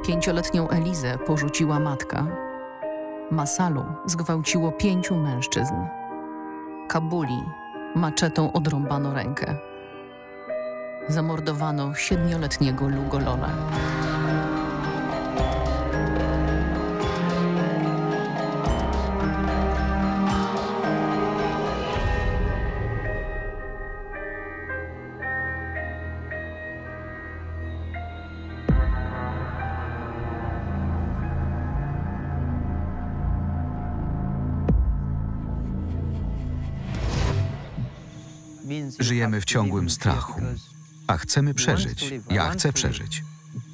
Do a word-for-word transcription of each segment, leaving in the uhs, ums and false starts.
Pięcioletnią Elizę porzuciła matka. Masalu zgwałciło pięciu mężczyzn. Kabuli maczetą odrąbano rękę. Zamordowano siedmioletniego Lugolole. Żyjemy w ciągłym strachu, a chcemy przeżyć. Ja chcę przeżyć.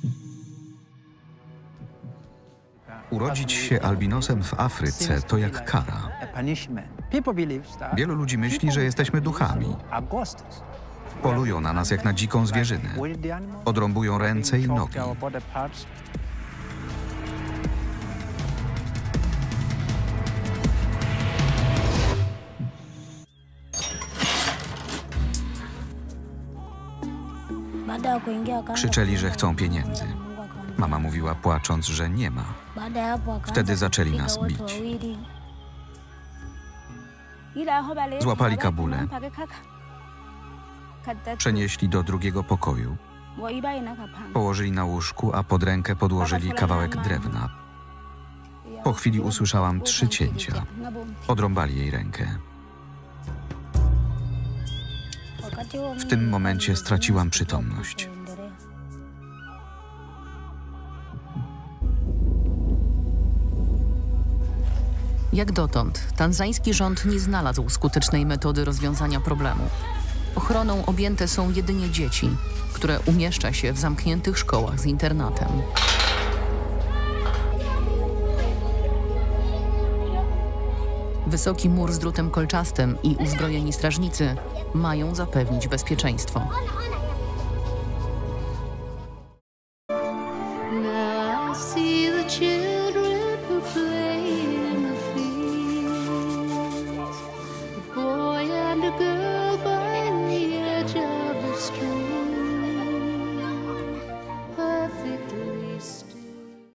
Urodzić się albinosem w Afryce to jak kara. Wielu ludzi myśli, że jesteśmy duchami. Polują na nas jak na dziką zwierzynę. Odrąbują ręce i nogi. Krzyczeli, że chcą pieniędzy. Mama mówiła płacząc, że nie ma. Wtedy zaczęli nas bić. Złapali Kabulę. Przenieśli do drugiego pokoju. Położyli na łóżku, a pod rękę podłożyli kawałek drewna. Po chwili usłyszałam trzy cięcia. Odrąbali jej rękę. W tym momencie straciłam przytomność. Jak dotąd tanzański rząd nie znalazł skutecznej metody rozwiązania problemu. Ochroną objęte są jedynie dzieci, które umieszcza się w zamkniętych szkołach z internatem. Wysoki mur z drutem kolczastym i uzbrojeni strażnicy mają zapewnić bezpieczeństwo.